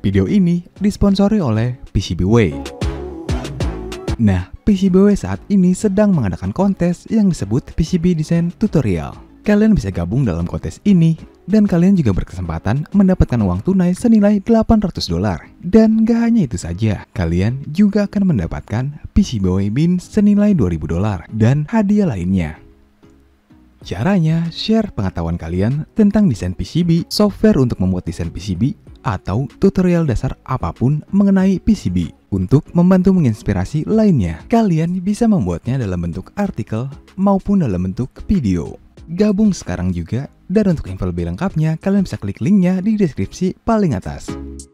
Video ini disponsori oleh PCBWay. Nah, PCBWay saat ini sedang mengadakan kontes yang disebut PCB Design Tutorial. Kalian bisa gabung dalam kontes ini dan kalian juga berkesempatan mendapatkan uang tunai senilai $800. Dan gak hanya itu saja, kalian juga akan mendapatkan PCBWay Beans senilai $2.000 dan hadiah lainnya. Caranya, share pengetahuan kalian tentang desain PCB, software untuk membuat desain PCB, atau tutorial dasar apapun mengenai PCB. Untuk membantu menginspirasi lainnya, kalian bisa membuatnya dalam bentuk artikel maupun dalam bentuk video. Gabung sekarang juga, dan untuk info lebih lengkapnya, kalian bisa klik linknya di deskripsi paling atas.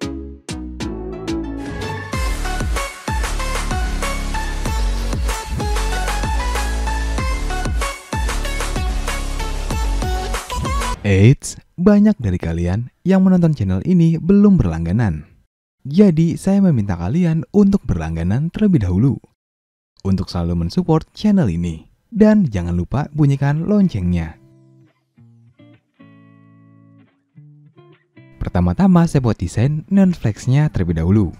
Eits, banyak dari kalian yang menonton channel ini belum berlangganan. Jadi, saya meminta kalian untuk berlangganan terlebih dahulu untuk selalu mensupport channel ini. Dan jangan lupa bunyikan loncengnya. Pertama-tama saya buat desain neon flex-nya terlebih dahulu.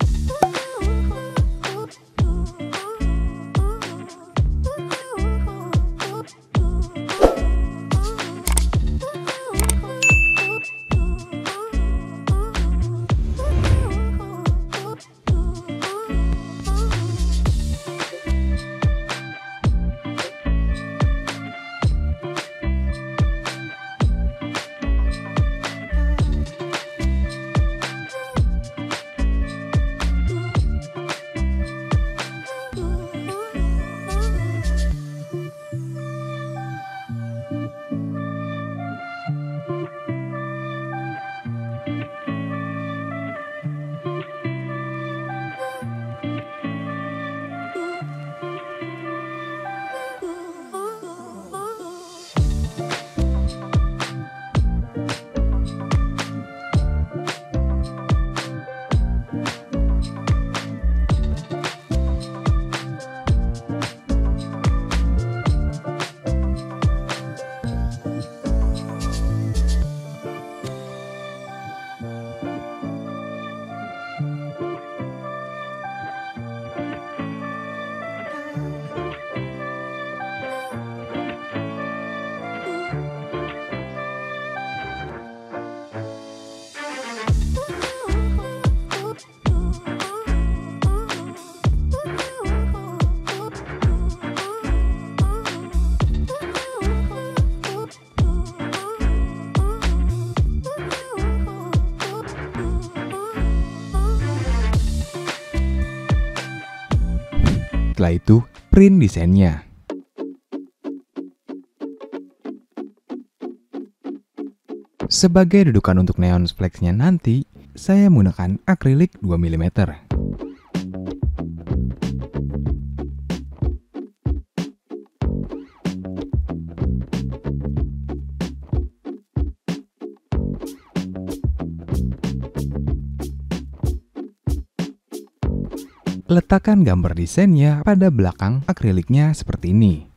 Setelah itu, print desainnya. Sebagai dudukan untuk neon flex-nya nanti, saya menggunakan akrilik 2 mm. Letakkan gambar desainnya pada belakang akriliknya seperti ini.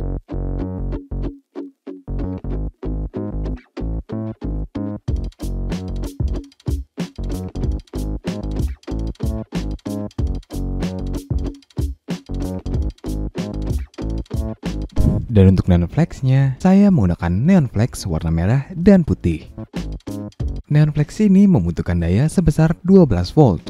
Dan untuk neon flex-nya, saya menggunakan neon flex warna merah dan putih. Neon flex ini membutuhkan daya sebesar 12 volt.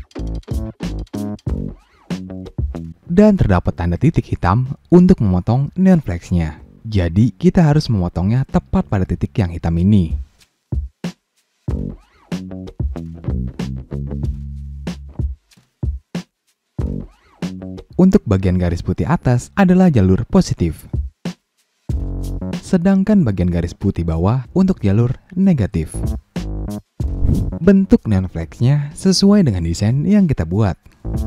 Dan terdapat tanda titik hitam untuk memotong neon flex-nya. Jadi kita harus memotongnya tepat pada titik yang hitam ini. Untuk bagian garis putih atas adalah jalur positif. Sedangkan bagian garis putih bawah untuk jalur negatif. Bentuk neon flex-nya sesuai dengan desain yang kita buat.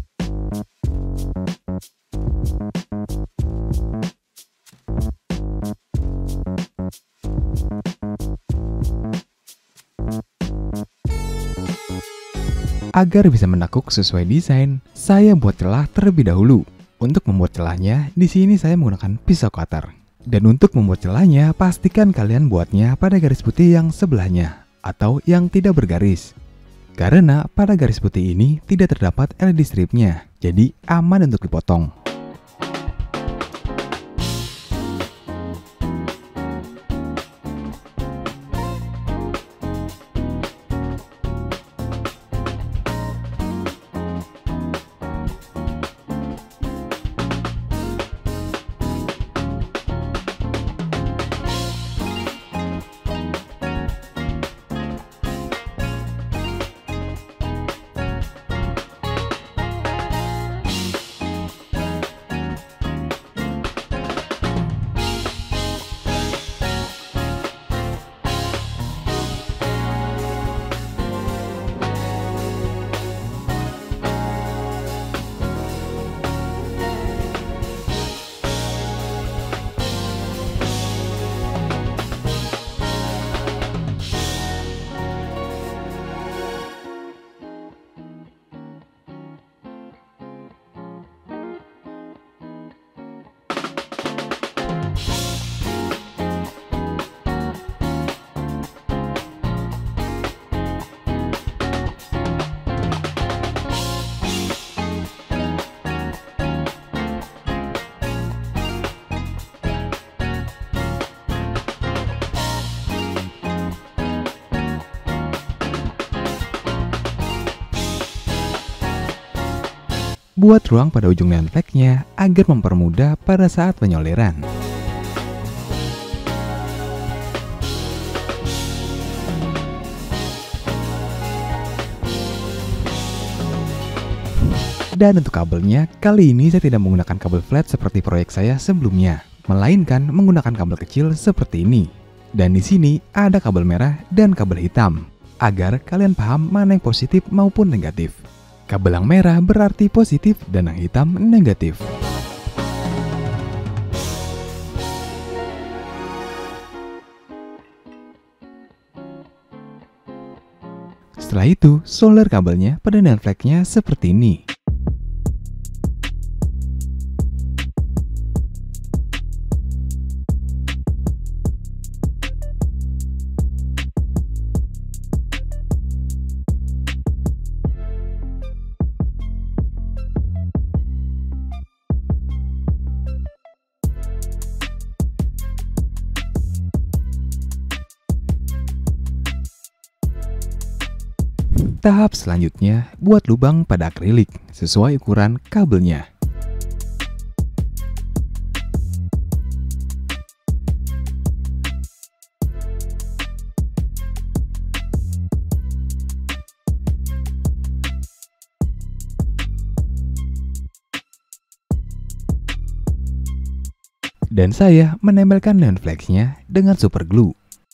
Agar bisa menekuk sesuai desain, saya buat celah terlebih dahulu. Untuk membuat celahnya, di sini saya menggunakan pisau cutter. Dan untuk membuat celahnya, pastikan kalian buatnya pada garis putih yang sebelahnya atau yang tidak bergaris. Karena pada garis putih ini tidak terdapat LED stripnya, jadi aman untuk dipotong. Buat ruang pada ujung neon flagnya agar mempermudah pada saat penyoleran. Dan untuk kabelnya, kali ini saya tidak menggunakan kabel flat seperti proyek saya sebelumnya, melainkan menggunakan kabel kecil seperti ini. Dan di sini ada kabel merah dan kabel hitam, agar kalian paham mana yang positif maupun negatif. Kabel yang merah berarti positif dan yang hitam negatif. Setelah itu, solder kabelnya pada neon flagnya seperti ini. Tahap selanjutnya, buat lubang pada akrilik sesuai ukuran kabelnya. Dan saya menempelkan neon flags-nya dengan super glue.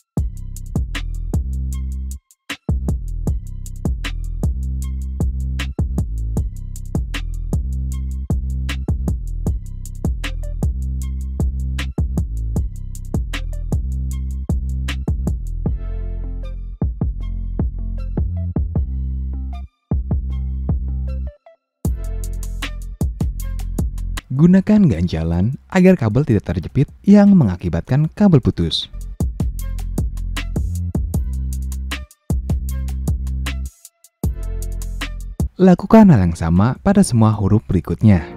Gunakan ganjalan agar kabel tidak terjepit yang mengakibatkan kabel putus. Lakukan hal yang sama pada semua huruf berikutnya.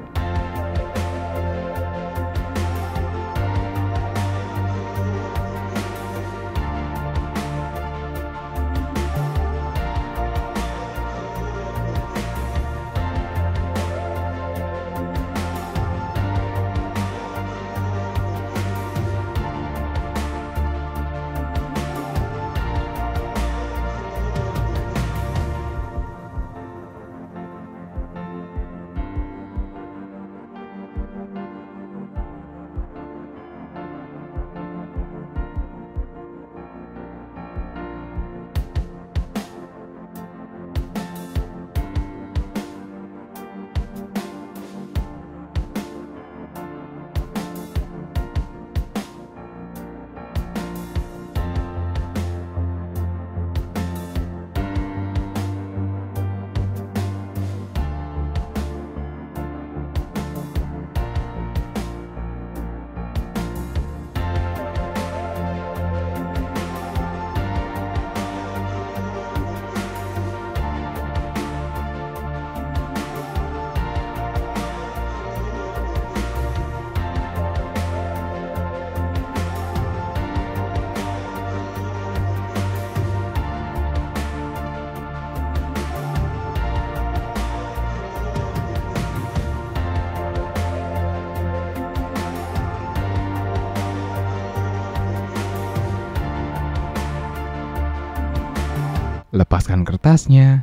Lepaskan kertasnya.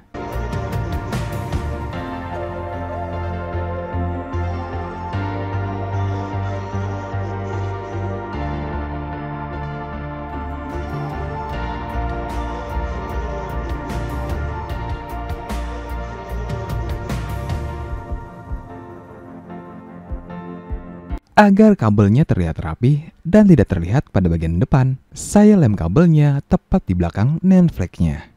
Agar kabelnya terlihat rapi dan tidak terlihat pada bagian depan, saya lem kabelnya tepat di belakang neon flagnya.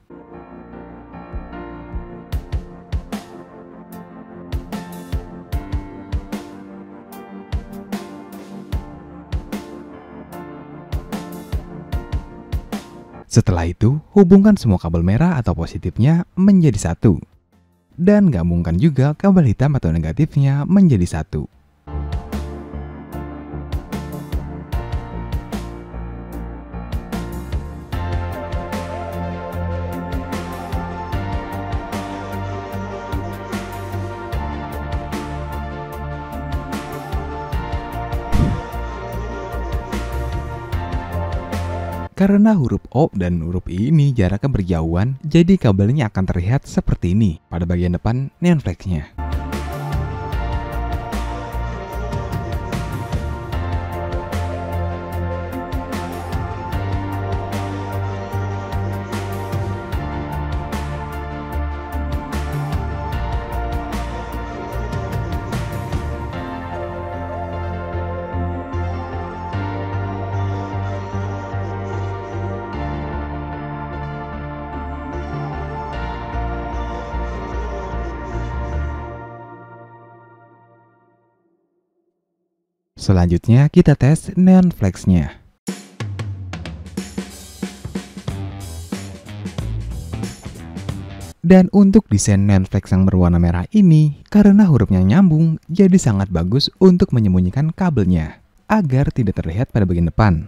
Setelah itu, hubungkan semua kabel merah atau positifnya menjadi satu. Dan gabungkan juga kabel hitam atau negatifnya menjadi satu. Karena huruf O dan huruf I ini jaraknya berjauhan, jadi kabelnya akan terlihat seperti ini pada bagian depan neon flags-nya. Selanjutnya kita tes neon flags-nya. Dan untuk desain neon flags yang berwarna merah ini, karena hurufnya nyambung, jadi sangat bagus untuk menyembunyikan kabelnya, agar tidak terlihat pada bagian depan.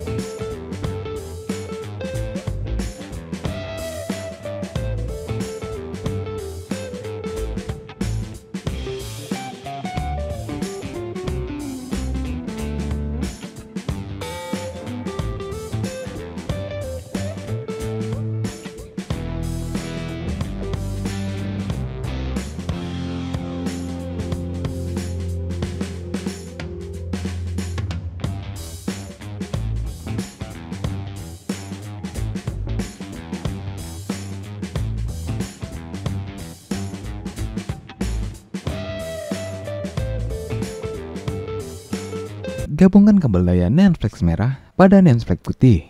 Gabungkan kabel daya neon flags merah pada neon flag putih.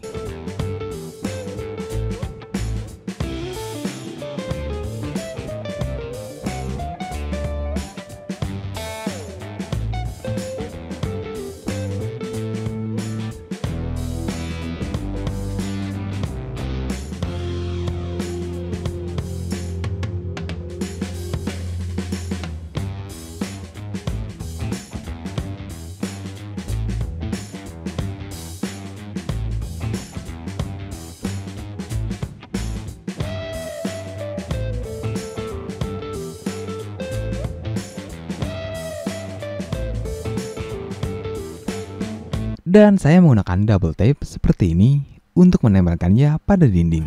Dan saya menggunakan double tape seperti ini untuk menempelkannya pada dinding.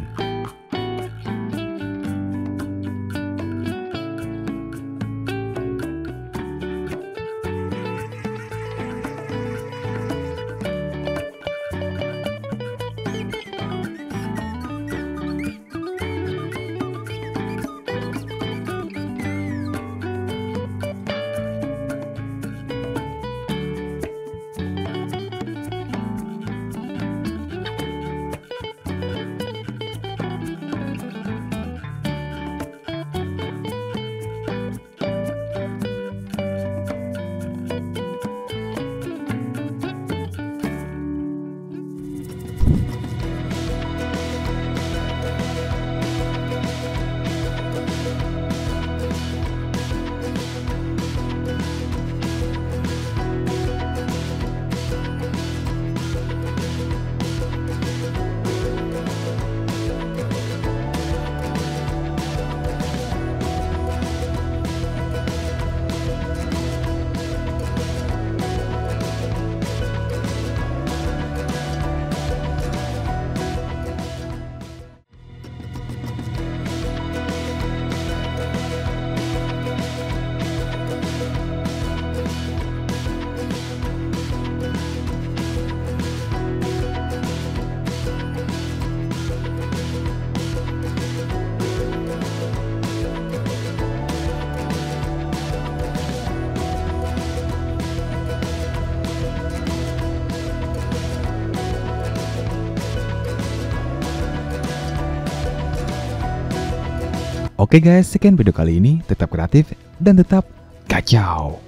Oke guys, sekian video kali ini. Tetap kreatif dan tetap kacau.